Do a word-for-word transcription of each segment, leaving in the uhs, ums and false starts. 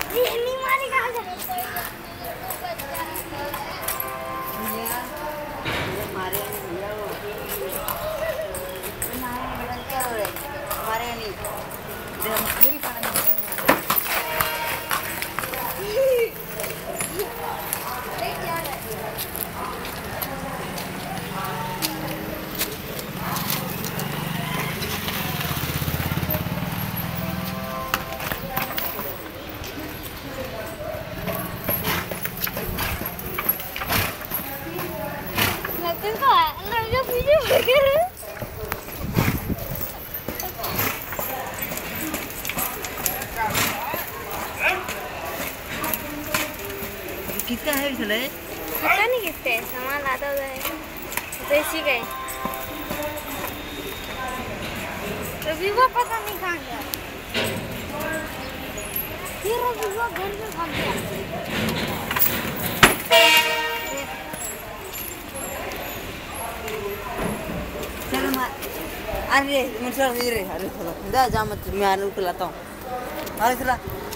ये नहीं मारेगा आजा। मारे भैया वो मारे क्या हो रहा है मारे नहीं मुझे भी खाना नहीं कितना है इसले? पता नहीं कितने सामान लाता हुआ है तो इसी का रवि वो पता नहीं कहाँ गया ये रवि वो घर में भाग गया चलो मार अरे मैं चल रही रे अरे चलो जा जा मत मैं आने उठ लाता हूँ अरे चला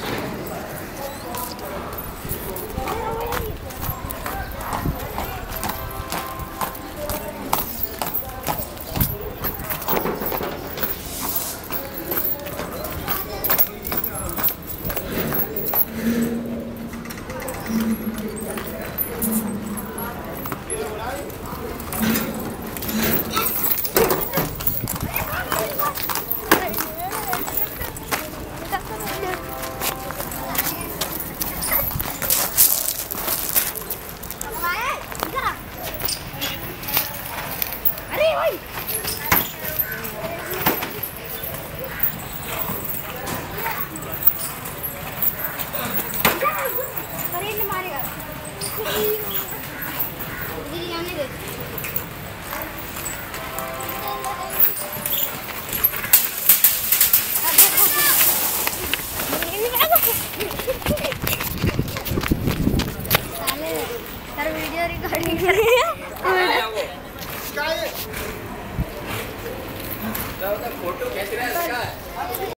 वीडियो रिकॉर्डिंग कर रही है। फोटो खींच रहा है इसका।